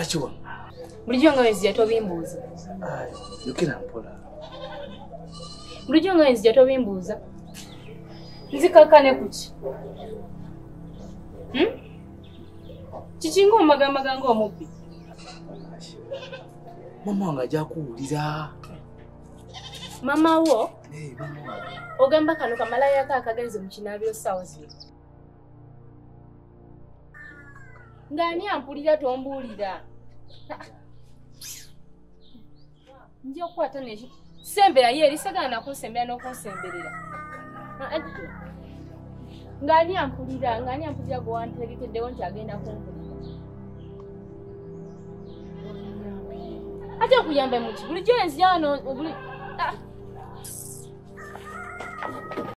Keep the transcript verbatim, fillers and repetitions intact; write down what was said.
Lachiwa. Bulijjo nga wenzija tobimbuuza. Ai, yokera mpola. Bulijjo nga wenzija tobimbuuza. Nzikakane kuki? Hmm? Kichinga omagamaga ng'omubbi. Mama wange ajja kuwulira. Mama wo? Eh, mama. Ogamba kano kamalaya ka akagenze mu kinaabiro ssaawa zino. Ng'ani ampulira tombuulira. Nja okukwata neki. Sembera ye erisagala nakunsembera n'okunsemberera. Ng'ani ampulira, ng'ani ampulira gwe wantegekeddewo nti agenda kumpulira. Ate okuyambe muki? Bulijjo enzija wano buli...